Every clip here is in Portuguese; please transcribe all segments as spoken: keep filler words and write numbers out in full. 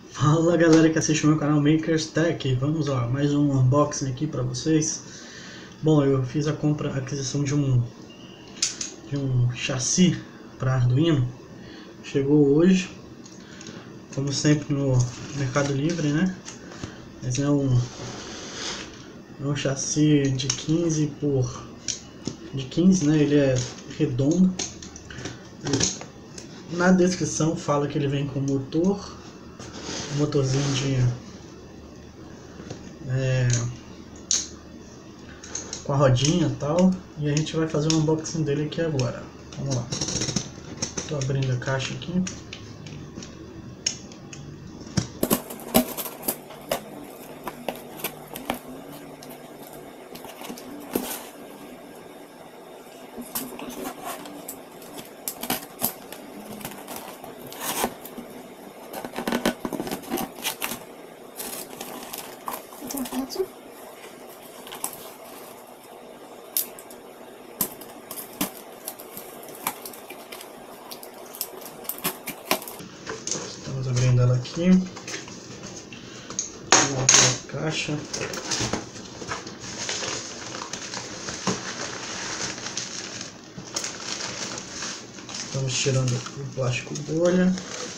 Fala galera que assiste o meu canal Makers Tech, vamos lá, mais um unboxing aqui para vocês. Bom, eu fiz a compra, a aquisição de um de um chassi para Arduino. Chegou hoje, como sempre no Mercado Livre, né? Mas é um é um chassi de quinze por de quinze, né? Ele é redondo. Na descrição fala que ele vem com motor, um motorzinho de é, com a rodinha e tal, e a gente vai fazer um unboxing dele aqui agora. Vamos lá. Estou abrindo a caixa aqui. Estamos abrindo ela aqui. Vou abrir a caixa. Estamos tirando o plástico bolha.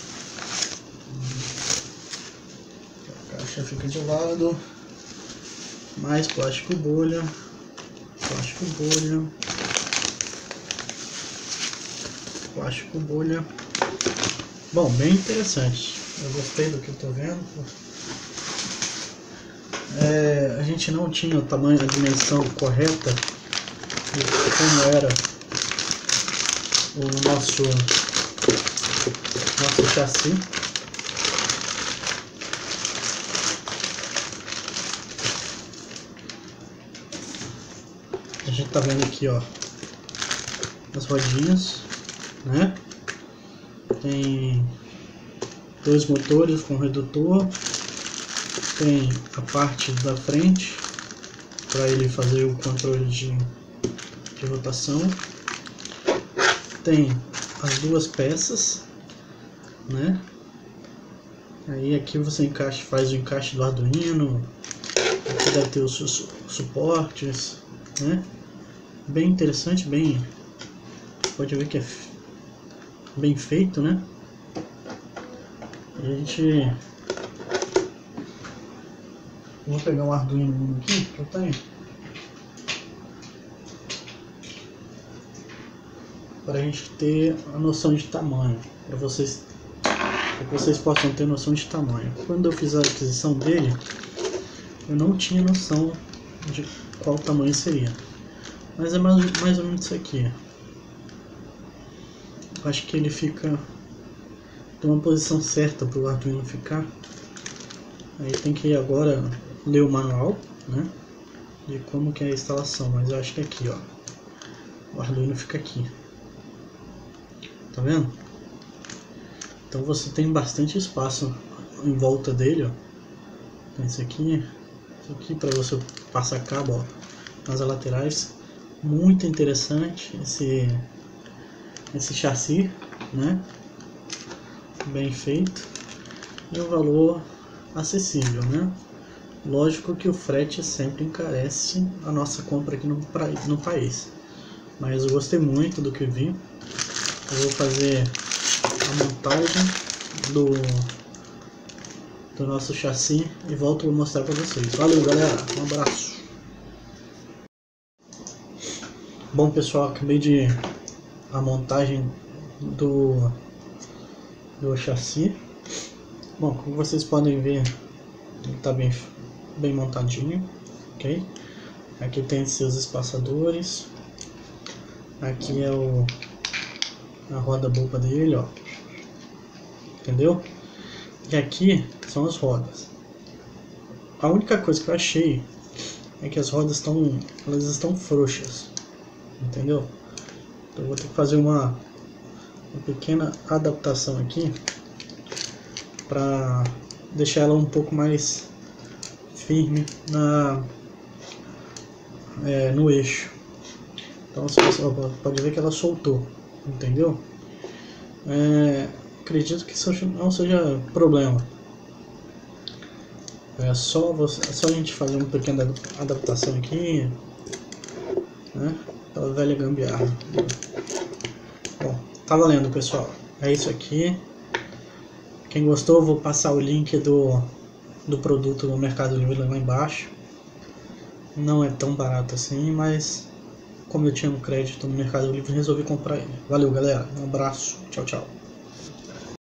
A caixa fica de lado. Mais plástico bolha. Plástico bolha. Plástico bolha. Bom, bem interessante. Eu gostei do que eu tô vendo. É, a gente não tinha o tamanho, a dimensão correta de como era o nosso nosso chassi. A gente tá vendo aqui, ó, as rodinhas, né? Tem dois motores com redutor, tem a parte da frente para ele fazer o controle de, de rotação, tem as duas peças, né? Aí aqui você encaixa, faz o encaixe do Arduino, aqui deve ter os su suportes, né? Bem interessante, bem, pode ver que é bem feito, né? A gente, vou pegar um Arduino aqui que eu tenho para a gente ter a noção de tamanho, para vocês, para que vocês possam ter noção de tamanho. Quando eu fiz a aquisição dele, eu não tinha noção de qual tamanho seria, mas é mais, mais ou menos isso aqui. Acho que ele fica tem uma posição certa para o Arduino ficar. Aí tem que ir agora ler o manual, né, de como que é a instalação, mas eu acho que é aqui, ó, o Arduino fica aqui, tá vendo? Então você tem bastante espaço em volta dele, ó. Tem esse aqui, esse aqui para você passar cabo, ó, nas laterais. Muito interessante esse esse chassi, né? Bem feito e um valor acessível, né? Lógico que o frete sempre encarece a nossa compra aqui no, no país, mas eu gostei muito do que vi. Eu vou fazer a montagem do, do nosso chassi e volto a mostrar para vocês. Valeu galera, um abraço. Bom pessoal, acabei de a montagem do do chassi. Bom, como vocês podem ver, ele está bem bem montadinho, ok? Aqui tem seus espaçadores, aqui é o a roda boba dele, ó, entendeu? E aqui são as rodas. A única coisa que eu achei é que as rodas estão elas estão frouxas, entendeu? Então eu vou ter que fazer uma, uma pequena adaptação aqui para deixar ela um pouco mais firme na, é, no eixo. Então você pode ver que ela soltou, entendeu? É, acredito que isso não seja problema, É só, você, é só a gente fazer uma pequena adaptação aqui, né? Aquela velha gambiarra. Bom, tá valendo, pessoal. É isso aqui. Quem gostou, eu vou passar o link do, do produto no Mercado Livre lá embaixo. Não é tão barato assim, mas como eu tinha um crédito no Mercado Livre, resolvi comprar ele. Valeu, galera. Um abraço. Tchau, tchau.